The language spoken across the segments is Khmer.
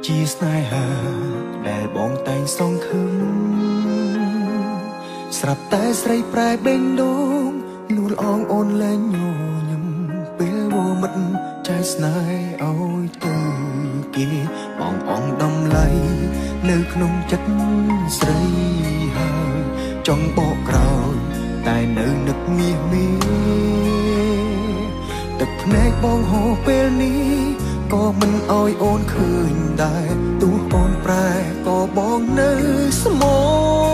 ជាស្នេហាដែលបងតែងសងខឹងស្រាប់តែស្រីប្រែបេងដូងនួលអងអូនលែងញញឹមពេលវមិតចែកស្នេហ៍ឲ្យទៅគេបងអងដំឡៃនៅក្នុងចិត្តស្រីហើយចង់បកក្រោយតែនៅនឹកមាសមាទឹកភ្នែកបងហូរពេលនេះក៏មិនអោយអូនឃើញដែរទោះអូនប្រែក៏បងនៅស្មោ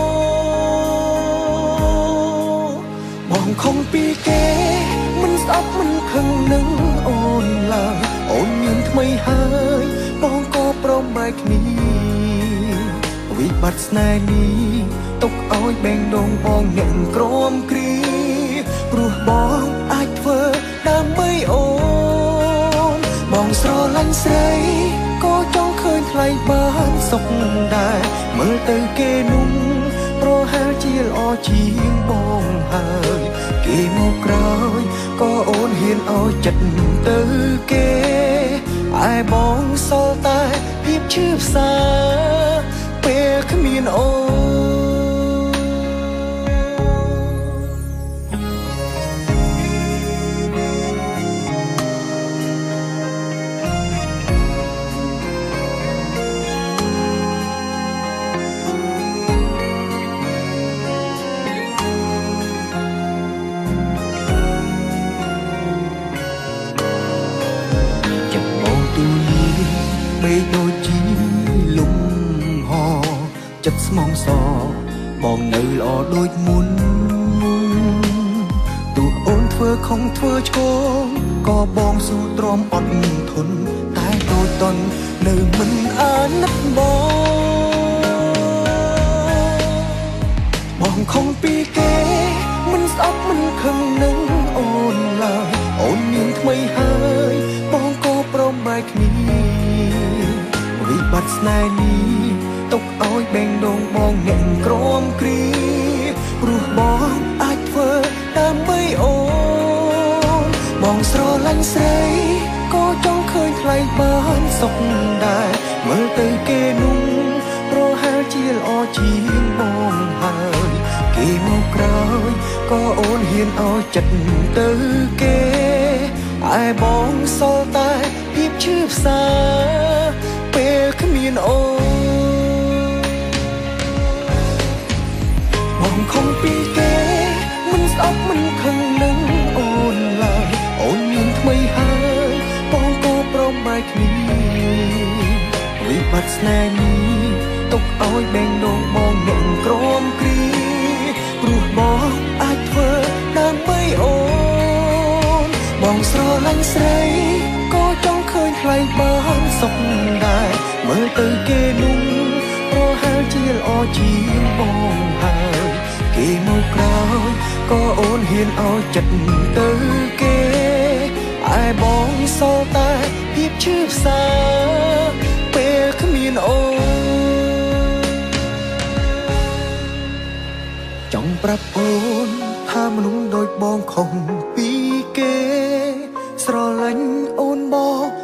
បងខំពីគេមិនស្អប់មិនខឹងនឹងអូនឡើយអូនមានថ្មីហើយបងក៏ព្រមបែកគ្នាវិបត្តិស្នេហ៍នេះទុកឲ្យបេងដូងបងអ្នកក្រំគ្រាព្រោះបងអាចធ្វើដើម្បីអូនបងស្រឡាញ់ស្រីក៏ចង់ឃើញថ្លៃបានសុខដែរមើលទៅគេនោះប្រហែលជាល្អជាងបងហើយគេមកក្រោយក៏អូនហ៊ានឲ្យចិត្តទៅគេឯបងសល់តែភាពឈឺផ្សាពេលគ្មានអូនបីដូចជាលំហចិត្តស្មងសបងនៅល្អដូចមុនទូអូនធ្វើខំធ្វើឆ្កងក៏បងស៊ូទ្រាំអត់ធន់តែដូចតន់នៅមិនអាណិតបងខំពីគេមិនស្អប់មិនខឹងនឹងអូនឡើយអូនមានថ្មីហើយបងក៏ព្រមបែកគ្នាវិបត្តិស្នេហ៍នេះទុកឲ្យបេងដូងបងអ្នកក្រំគ្រាព្រោះបងអាចធ្វើដើម្បីអូនបងស្រឡាញ់ស្រីក៏ចង់ឃើញថ្លៃបានសុខដែរមើលទៅគេនោះប្រហែលជាល្អជាងបងហើយគេមកក្រោយក៏អូនហ៊ានឲ្យចិត្តទៅគេឯបងសល់តែភាពឈឺផ្សាពេលគ្មានអូនបងខំពីគេមិនស្អប់មិនខឹងនឹងអូនឡើយអូនមានថ្មីហើយបងក៏ព្រមបែកគ្នាវិបត្តិស្នេហ៍នេះទុកឲ្យបេងដូងបងអ្នកក្រំគ្រាព្រោះបងអាចធ្វើដើម្បីអូនបងស្រឡាញ់ស្រីក៏ចង់ឃើញថ្លៃបានសុខដែរមើលទៅគេនោះប្រហែលជាល្អជាងបងហើយគេមកក្រោយក៏អូនហ៊ានឲ្យចិត្តទៅគេឯបងសល់តែភាពឈឺផ្សាពេលគ្មានអូនចង់ប្រាប់អូនថាមនុស្សដូចបងខុសពីគេស្រឡាញ់អូនបង